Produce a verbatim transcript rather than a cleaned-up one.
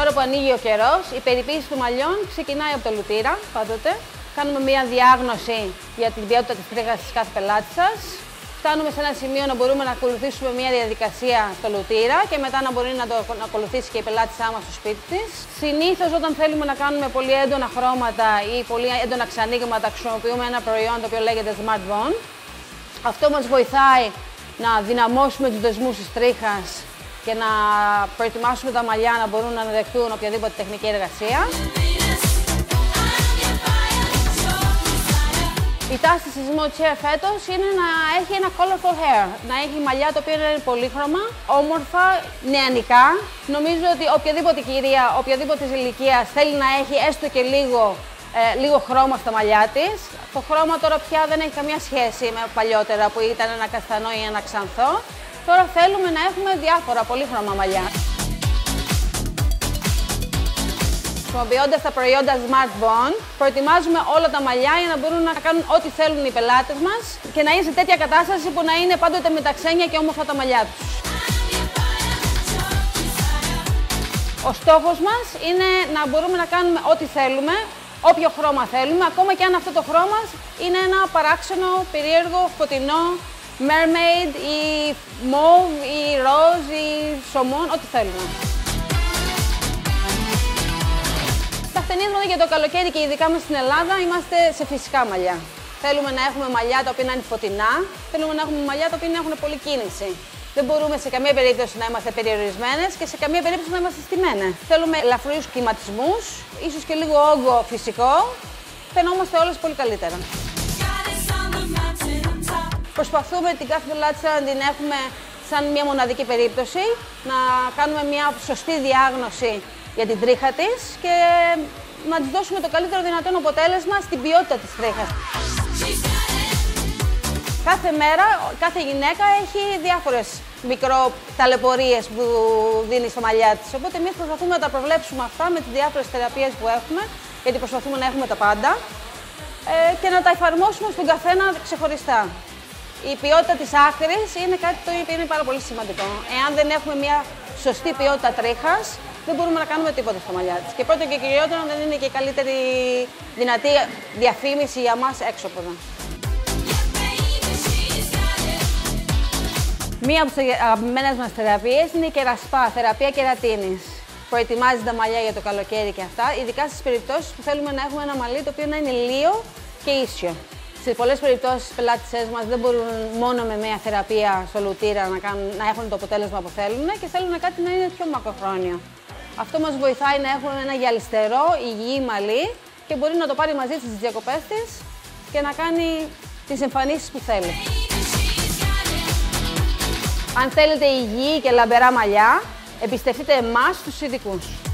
Τώρα που ανοίγει ο καιρός, η περιποίηση των μαλλιών ξεκινάει από το λουτήρα, πάντοτε. Κάνουμε μία διάγνωση για την ποιότητα της τρίχας της κάθε πελάτη σας. Φτάνουμε σε ένα σημείο να μπορούμε να ακολουθήσουμε μία διαδικασία στο λουτήρα και μετά να μπορεί να το να ακολουθήσει και η πελάτησά μας στο σπίτι της. Συνήθως, όταν θέλουμε να κάνουμε πολύ έντονα χρώματα ή πολύ έντονα ξανήγματα, χρησιμοποιούμε ένα προϊόν το οποίο λέγεται Smart Bond. Αυτό μας βοηθάει να δυναμώσουμε τους δεσμούς της τρίχας και να προετοιμάσουμε τα μαλλιά να μπορούν να δεχτούν οποιαδήποτε τεχνική εργασία. Η τάση της Mod Share φέτος είναι να έχει ένα colorful hair, να έχει μαλλιά το οποίο είναι πολύχρωμα, όμορφα, νεανικά. Νομίζω ότι οποιαδήποτε κυρία, οποιαδήποτε ηλικία θέλει να έχει έστω και λίγο, ε, λίγο χρώμα στα μαλλιά της. Το χρώμα τώρα πια δεν έχει καμία σχέση με παλιότερα που ήταν ένα καστανό ή ένα ξανθό. Τώρα θέλουμε να έχουμε διάφορα πολύχρωμα μαλλιά. Χρησιμοποιώντας τα προϊόντα Smart Bond, προετοιμάζουμε όλα τα μαλλιά για να μπορούν να κάνουν ό,τι θέλουν οι πελάτες μας και να είναι σε τέτοια κατάσταση που να είναι πάντοτε με τα ξένια και όμορφα τα μαλλιά τους. Ο στόχος μας είναι να μπορούμε να κάνουμε ό,τι θέλουμε, όποιο χρώμα θέλουμε, ακόμα και αν αυτό το χρώμα είναι ένα παράξενο, περίεργο, φωτεινό, mermaid ή mauve ή ροζ ή σωμόν, ό,τι θέλουμε. Τα χτενίσματα για το καλοκαίρι και ειδικά μες στην Ελλάδα είμαστε σε φυσικά μαλλιά. Θέλουμε να έχουμε μαλλιά τα οποία να είναι φωτεινά, θέλουμε να έχουμε μαλλιά τα οποία να έχουν πολλή κίνηση. Δεν μπορούμε σε καμία περίπτωση να είμαστε περιορισμένες και σε καμία περίπτωση να είμαστε στημένες. Θέλουμε ελαφρύους κυματισμούς, ίσως και λίγο όγκο φυσικό, φαινόμαστε όλες πολύ καλύτερα. Προσπαθούμε την κάθε πελάτησα να την έχουμε σαν μια μοναδική περίπτωση, να κάνουμε μια σωστή διάγνωση για την τρίχα της και να της δώσουμε το καλύτερο δυνατόν αποτέλεσμα στην ποιότητα της τρίχας. Κάθε μέρα, κάθε γυναίκα έχει διάφορες μικροταλαιπωρίες που δίνει στα μαλλιά της. Οπότε εμείς προσπαθούμε να τα προβλέψουμε αυτά με τις διάφορες θεραπείες που έχουμε, γιατί προσπαθούμε να έχουμε τα πάντα ε, και να τα εφαρμόσουμε στον καθένα ξεχωριστά. Η ποιότητα της άκρης είναι κάτι το οποίο είναι πάρα πολύ σημαντικό. Εάν δεν έχουμε μια σωστή ποιότητα τρίχας, δεν μπορούμε να κάνουμε τίποτα στα μαλλιά της. Και πρώτο και κυριότερο δεν είναι και η καλύτερη δυνατή διαφήμιση για μας έξω από εδώ. Μία από τις αγαπημένες μας θεραπείες είναι η κερασπά, θεραπεία κερατίνης. Προετοιμάζει τα μαλλιά για το καλοκαίρι και αυτά, ειδικά στις περιπτώσεις που θέλουμε να έχουμε ένα μαλλί το οποίο να είναι λίο και ίσιο. Σε πολλές περιπτώσεις οι πελάτησές μας δεν μπορούν μόνο με μια θεραπεία στο λουτήρα να, κάνουν, να έχουν το αποτέλεσμα που θέλουν και θέλουν κάτι να είναι πιο μακροχρόνιο. Αυτό μας βοηθάει να έχουν ένα γυαλιστερό, υγιή μαλλί και μπορεί να το πάρει μαζί της στις διακοπές της και να κάνει τις εμφανίσεις που θέλει. Αν θέλετε υγιή και λαμπερά μαλλιά, εμπιστευτείτε εμάς τους ειδικούς.